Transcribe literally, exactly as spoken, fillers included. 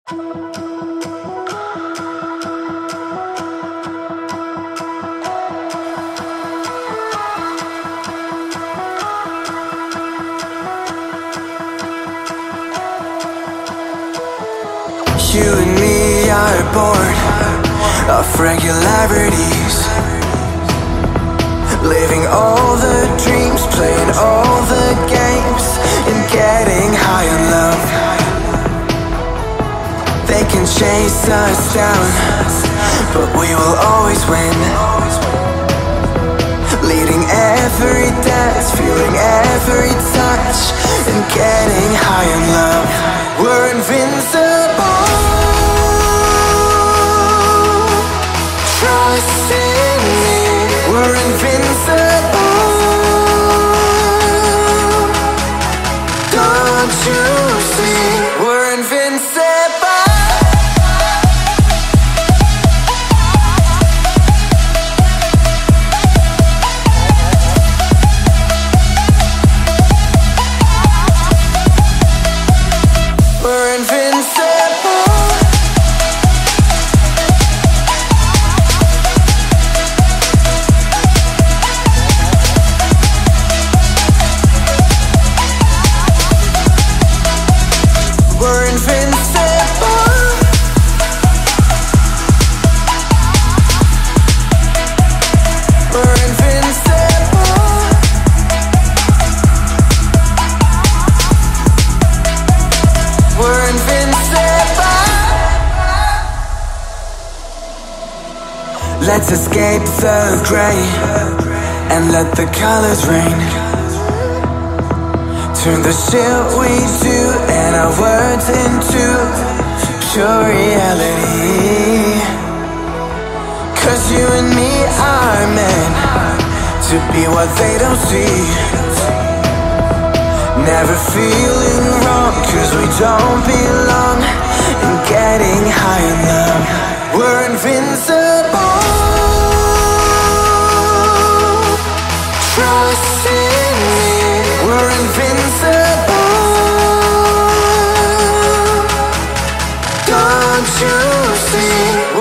You and me are bored of regularities, living all the dreams, playing all the games, and getting high on love. They can chase us down, but we will always win. Leading every dance, feeling every touch, and getting high on love. We're invincible. Trust in me, we're invincible. Don't you see, we're invincible. We're invincible. We're invincible. We're invincible. We're invincible. Let's escape the gray and let the colors rain. Turn the shit we do and our words into pure reality. Cause you and me are meant to be what they don't see. Never feeling wrong cause we don't belong, and getting high in love. We're invincible. Trust in me, we're invincible. Don't you see?